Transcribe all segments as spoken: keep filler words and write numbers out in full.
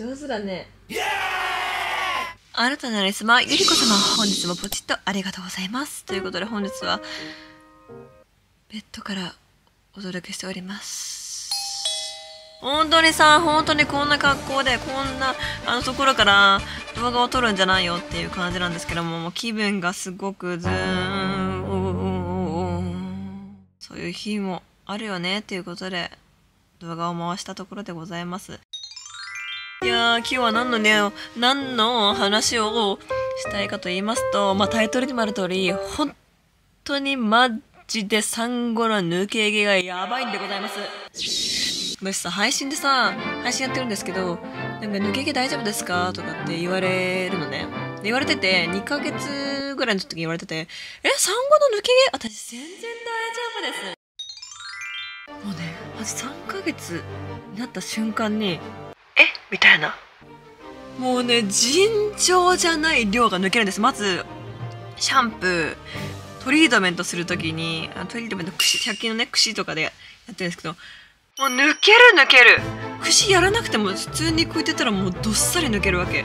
上手だね。あなたのなりすま、ゆりこ様、本日もポチッとありがとうございます。ということで本日は、ベッドからお届けしております。本当にさ、本当にこんな格好で、こんな、あのところから動画を撮るんじゃないよっていう感じなんですけども、もう気分がすごくズーン、そういう日もあるよねっていうことで、動画を回したところでございます。いやー、今日は何のね、何の話をしたいかと言いますと、まあタイトルにもある通り、本当にマジで産後の抜け毛がやばいんでございます。私さ、配信でさ、配信やってるんですけど、なんか抜け毛大丈夫ですかとかって言われるのね。で言われてて、にかげつぐらいの時に言われてて、え、産後の抜け毛私全然大丈夫です。もうね、マジさんかげつになった瞬間に、えみたいな。もうね、尋常じゃない量が抜けるんです。まず、シャンプー、トリートメントするときに、あトリートメント、櫛、ひゃく均のね、櫛とかでやってるんですけど、もう抜ける抜ける櫛やらなくても普通にこうやってたらもうどっさり抜けるわけ。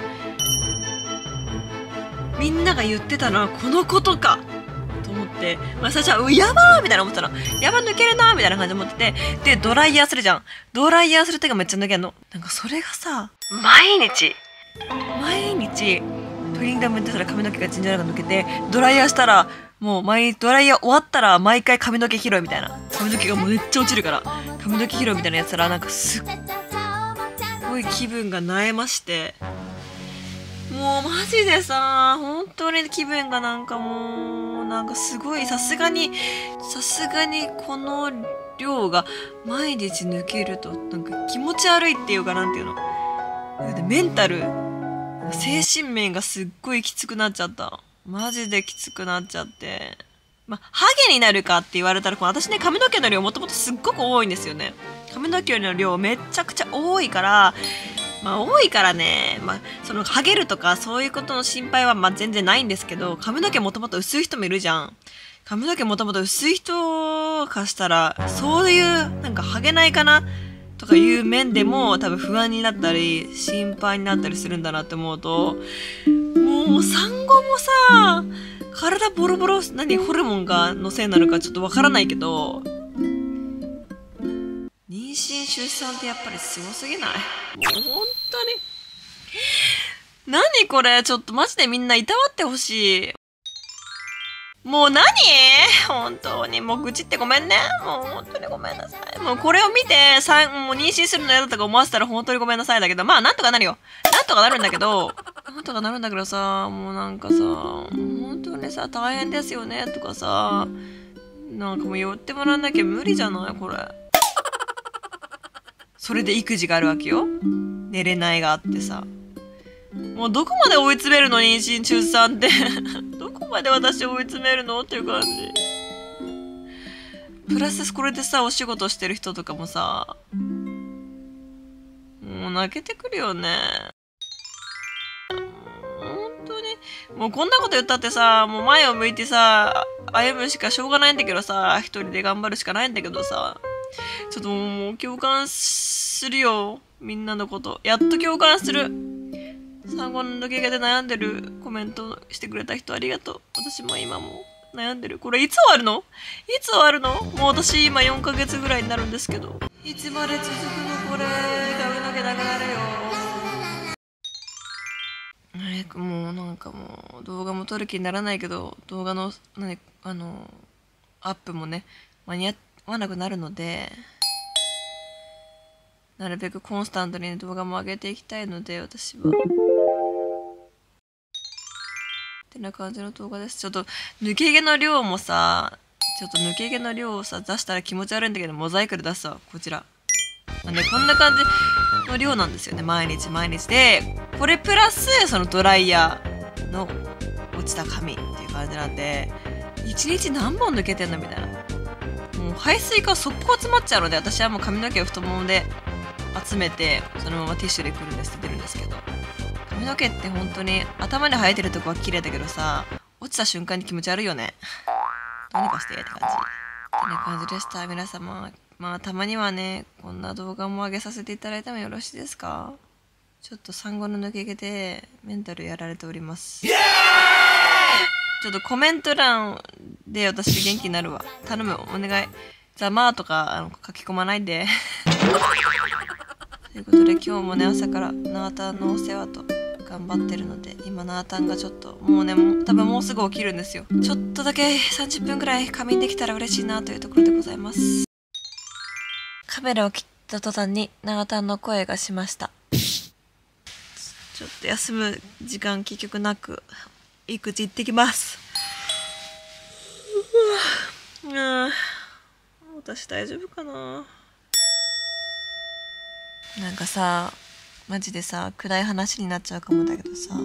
みんなが言ってたのはこのことかと思って、まあ最初は、うやばーみたいな思ってたの。やば抜けるなーみたいな感じで思ってて、で、ドライヤーするじゃん。ドライヤーする手がめっちゃ抜けんの。なんかそれがさ、毎日、毎日、トリートメントしたら髪の毛が尋常なく抜けて、ドライヤーしたら、もう毎日ドライヤー終わったら毎回髪の毛拾いみたいな。髪の毛がもうめっちゃ落ちるから、髪の毛拾いみたいなやつら、なんかすっごい気分が萎えまして、もうマジでさ、本当に気分がなんかもう、なんかすごい、さすがに、さすがにこの量が毎日抜けると、なんか気持ち悪いっていうかなんていうの。メンタル、精神面がすっごいきつくなっちゃった。マジできつくなっちゃって。まあ、ハゲになるかって言われたら、私ね、髪の毛の量もともとすっごく多いんですよね。髪の毛の量めちゃくちゃ多いから、まあ多いからね、まあそのハゲるとかそういうことの心配はまあ全然ないんですけど、髪の毛もともと薄い人もいるじゃん。髪の毛もともと薄い人からしたら、そういうなんかハゲないかなとかいう面でも多分不安になったり心配になったりするんだなって思うと、もう産後もさ、体ボロボロ、何ホルモンがのせいなのかちょっとわからないけど、妊娠出産ってやっぱりすごすぎない？もう本当に。何これ、ちょっとマジでみんないたわってほしい。もう何？本当に。もう愚痴ってごめんね。もう本当にごめんなさい。もうこれを見て、さもう妊娠するの嫌だとか思わせたら本当にごめんなさいだけど、まあなんとかなるよ。なんとかなるんだけど、なんとかなるんだけどさ、もうなんかさ、本当にさ、大変ですよねとかさ、なんかもう言ってもらわなきゃ無理じゃないこれ。それで育児があるわけよ。寝れないがあってさ。もうどこまで追い詰めるの妊娠出産って。どこまで私を追い詰めるのっていう感じ。プラスこれでさ、お仕事してる人とかもさ、もう泣けてくるよね。本当に。もうこんなこと言ったってさ、もう前を向いてさ、歩むしかしょうがないんだけどさ、一人で頑張るしかないんだけどさ、ちょっともう共感するよ。みんなのこと。やっと共感する。産後の抜け毛で悩んでるコメントしてくれた人ありがとう。私も今も悩んでる。これいつ終わるの？いつ終わるの？もう私今よんかげつぐらいになるんですけど。いつまで続くのこれ。髪の毛なくなるよ。早くもうなんかもう動画も撮る気にならないけど、動画の何あのアップもね間に合わなくなるので、なるべくコンスタントに動画も上げていきたいので、私はってな感じの動画です。ちょっと抜け毛の量もさ、ちょっと抜け毛の量をさ出したら気持ち悪いんだけど、モザイクで出すわ。こちら、まあね、こんな感じの量なんですよね。毎日毎日で、これプラスそのドライヤーの落ちた髪っていう感じなんで、いちにち何本抜けてんのみたいな。もう排水管速攻詰まっちゃうので、私はもう髪の毛を太ももで集めてそのままティッシュでくるんで捨ててるんですけど、髪の毛って本当に頭で生えてるとこは綺麗だけどさ、落ちた瞬間に気持ち悪いよね。どうにかしてって感じ。ってな感じでした。皆様、まあたまにはね、こんな動画も上げさせていただいてもよろしいですか？ ちょっと産後の抜け毛でメンタルやられております。ちょっとコメント欄で私元気になるわ。頼む、お願い。ざまーとかあの書き込まないで。ということで今日もね、朝からナータンのお世話と頑張ってるので、今ナータンがちょっともうね、もう多分もうすぐ起きるんですよ。ちょっとだけさんじゅっぷんぐらい仮眠できたら嬉しいなというところでございます。カメラを切った途端にナータンの声がしました。ちょっと休む時間結局なく育児行ってきます。うん、私大丈夫かな。なんかさ、マジでさ、暗い話になっちゃうかもだけどさ、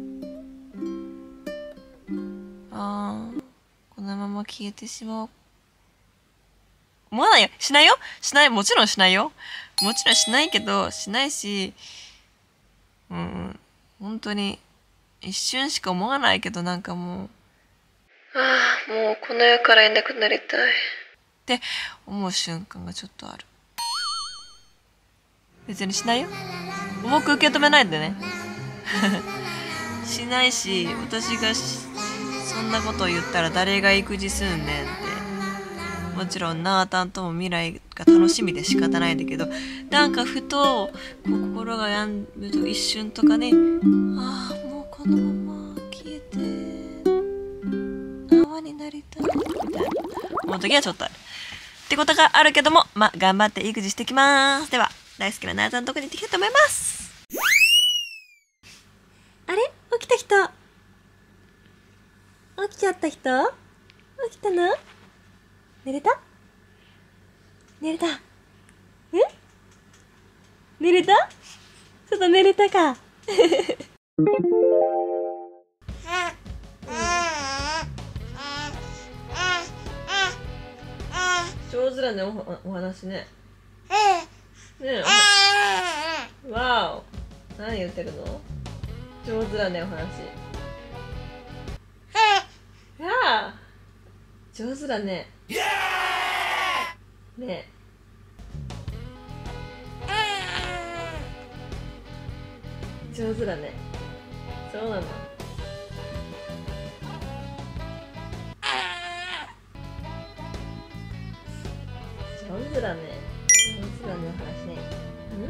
あー、このまま消えてしまおう。思わないよ。しないよ。しない。もちろんしないよ。もちろんしないけど、しないし、うん、本当に一瞬しか思わないけど、なんかもう、ああ、もうこの世からいなくなりたいって思う瞬間がちょっとある。別にしないよ。重く受け止めないでね。しないし、私がそんなことを言ったら誰が育児すんねんって。もちろんナータンとも未来が楽しみで仕方ないんだけど、なんかふと心が病むと一瞬とかね、ああもうこのまま消えて泡になりたいみたいな思う時はちょっとあるってことがあるけども、まあ頑張って育児してきます。では大好きなナータンのとこに行ってきたいと思います。あれ、起きた人、起きちゃった人、起きたの？寝れた？寝れた？え？寝れた？ちょっと寝れたか。上手だね、お、お話ね。ねえ、わお。何言ってるの？上手だね、お話。やあ、上手だね。ねえ、上手だね。そうなの。上手だね。上手だね、お話ね。ん？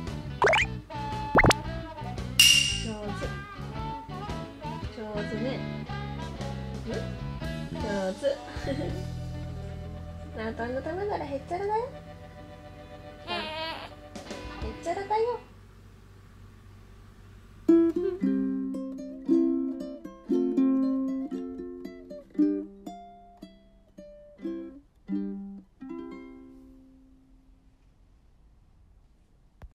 上手。上手ね。ん？上手。ナータンのためならへっちゃらだよ。へっちゃらだよ。